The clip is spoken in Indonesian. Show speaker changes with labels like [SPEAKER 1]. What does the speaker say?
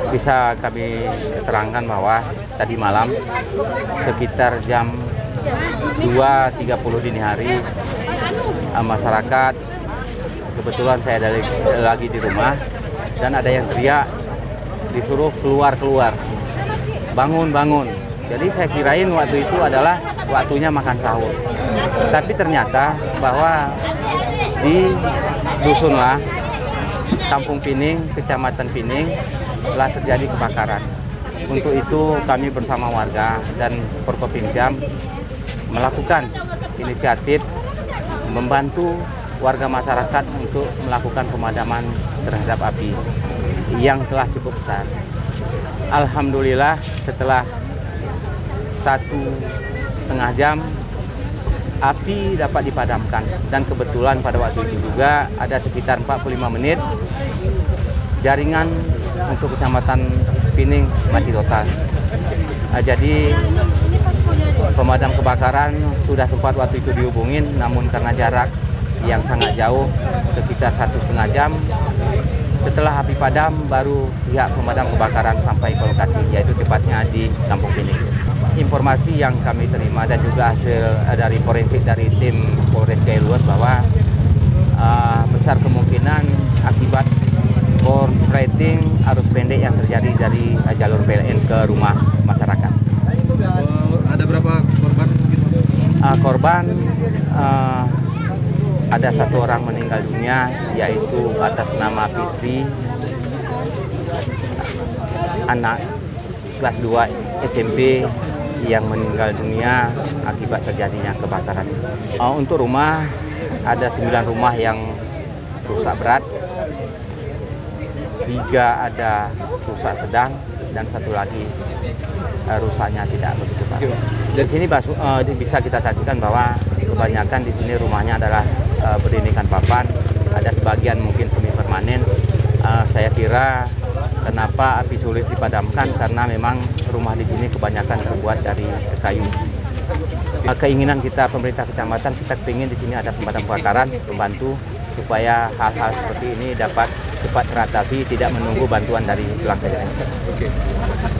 [SPEAKER 1] Bisa kami terangkan bahwa tadi malam sekitar jam 2.30 dini hari masyarakat, kebetulan saya lagi di rumah dan ada yang teriak disuruh keluar, bangun. Jadi saya kirain waktu itu adalah waktunya makan sahur. Tapi ternyata bahwa di Dusunlah, Kampung Pining, Kecamatan Pining, telah terjadi kebakaran. Untuk itu kami bersama warga dan Forkopimjam melakukan inisiatif membantu warga masyarakat untuk melakukan pemadaman terhadap api yang telah cukup besar. Alhamdulillah setelah 1,5 jam api dapat dipadamkan dan kebetulan pada waktu itu juga ada sekitar 45 menit jaringan untuk Kecamatan Pining mati total. Jadi pemadam kebakaran sudah sempat waktu itu dihubungin, namun karena jarak yang sangat jauh sekitar 1,5 jam setelah api padam baru pihak pemadam kebakaran sampai ke lokasi, yaitu tepatnya di Kampung Pining. Informasi yang kami terima dan juga hasil dari forensik dari tim Polres Gailuas bahwa besar kemungkinan akibat korsleting arus pendek yang terjadi dari jalur PLN ke rumah masyarakat.
[SPEAKER 2] Ada berapa korban?
[SPEAKER 1] Korban ada 1 orang meninggal dunia, yaitu atas nama Fitri, anak kelas 2 SMP yang meninggal dunia akibat terjadinya kebakaran. Untuk rumah ada 9 rumah yang rusak berat, 3 ada rusak sedang dan 1 lagi rusaknya tidak begitu parah. Di sini bisa kita saksikan bahwa kebanyakan di sini rumahnya adalah berdindingkan papan, ada sebagian mungkin semi permanen. Saya kira kenapa api sulit dipadamkan karena memang rumah di sini kebanyakan terbuat dari kayu. Keinginan kita pemerintah kecamatan, kita ingin di sini ada pemadam kebakaran membantu supaya hal-hal seperti ini dapat cepat teratasi, tidak menunggu bantuan dari pihak lain.